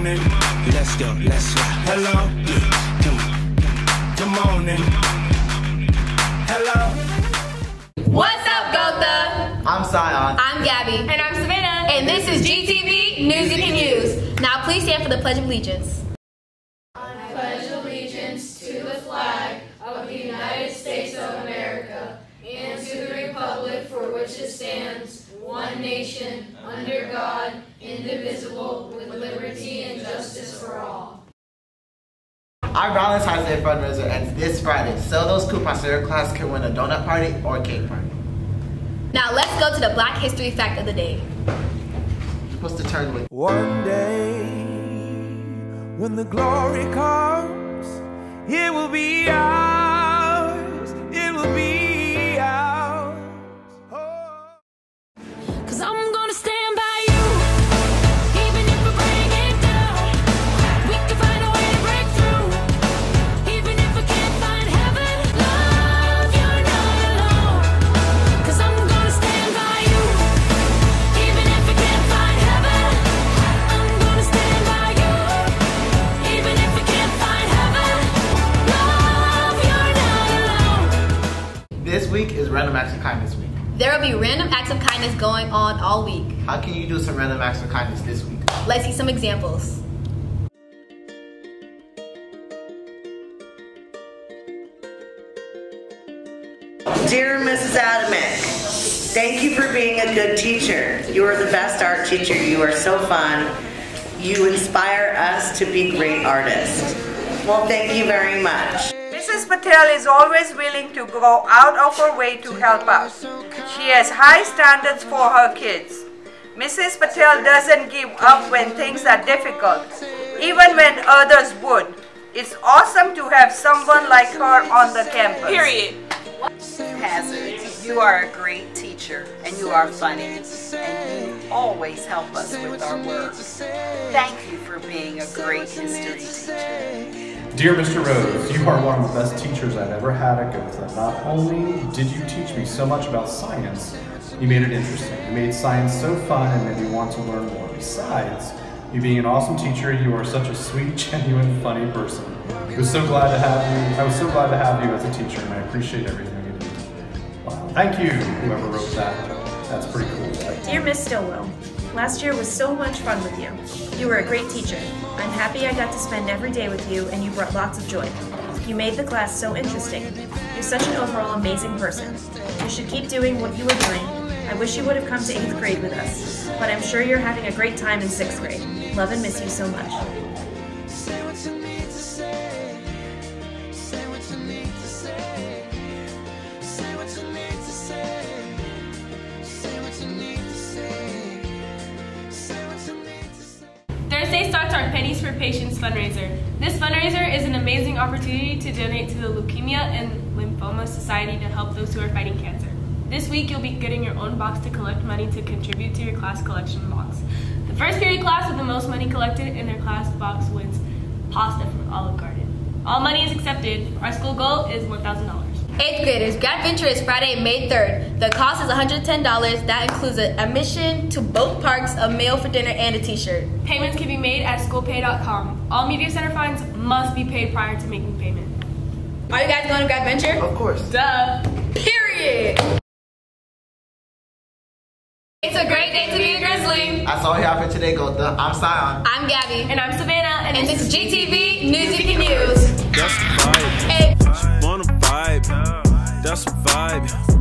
morning. Let's go. Hello. Good morning. Hello. What's up, Gotha? I'm Sion. I'm Gabby. And I'm Savannah. And this is GTV News You Can Use. Now please stand for the Pledge of Allegiance. I pledge allegiance to the flag of the United States of America and to the republic for which it stands, one nation, under God, indivisible, with liberty and justice for all. Our Valentine's Day fundraiser ends this Friday. Sell those coupons so your class can win a donut party or a cake party. Now let's go to the Black History Fact of the Day. You're supposed to turn with. One day, when the glory comes, it will be ours. It will be ours. Oh. 'Cause I'm gonna stand by you, even if we bring it down. We can find a way to break through, even if we can't find heaven. Love, you're not alone. 'Cause I'm gonna stand by you, even if we can't find heaven. I'm gonna stand by you, even if we can't find heaven. Love, you're not alone. This week is Random Acts of Kindness week. There will be random acts of kindness going on all week. How can you do some random acts of kindness this week? Let's see some examples. Dear Mrs. Adamek, thank you for being a good teacher. You are the best art teacher. You are so fun. You inspire us to be great artists. Well, thank you very much. Mrs. Patel is always willing to go out of her way to help us. She has high standards for her kids. Mrs. Patel doesn't give up when things are difficult, even when others would. It's awesome to have someone like her on the campus. Period. Hazard, you are a great teacher and you are funny and you always help us with our work. Thank you for being a great history teacher. Dear Mr. Rose, you are one of the best teachers I've ever had at Gotha. Not only did you teach me so much about science, you made it interesting. You made science so fun and made me want to learn more. Besides, you being an awesome teacher, you are such a sweet, genuine, funny person. I was so glad to have you as a teacher, and I appreciate everything you do. Wow. Thank you, whoever wrote that. That's pretty cool. Dear Miss Stillwell, last year was so much fun with you. You were a great teacher. I'm happy I got to spend every day with you, and you brought lots of joy. You made the class so interesting. You're such an overall amazing person. You should keep doing what you were doing. I wish you would have come to 8th grade with us, but I'm sure you're having a great time in 6th grade. Love and miss you so much. Thursday starts our Pennies for Patients fundraiser. This fundraiser is an amazing opportunity to donate to the Leukemia and Lymphoma Society to help those who are fighting cancer. This week you'll be getting your own box to collect money to contribute to your class collection box. The first period class with the most money collected in their class box wins pasta from Olive Garden. All money is accepted. Our school goal is $1,000. 8th graders, Grad Venture is Friday, May 3rd. The cost is $110. That includes an admission to both parks, a meal for dinner, and a t-shirt. Payments can be made at schoolpay.com. All Media Center fines must be paid prior to making payment. Are you guys going to Grad Venture? Of course. Duh. Period. It's a great day to be a Grizzly. That's all we have for today, Gotha. I'm Sion. I'm Gabby. And I'm Savannah. And this is GTV News You Can Use. That's the vibe. Hey. Wanna vibe. That's the vibe.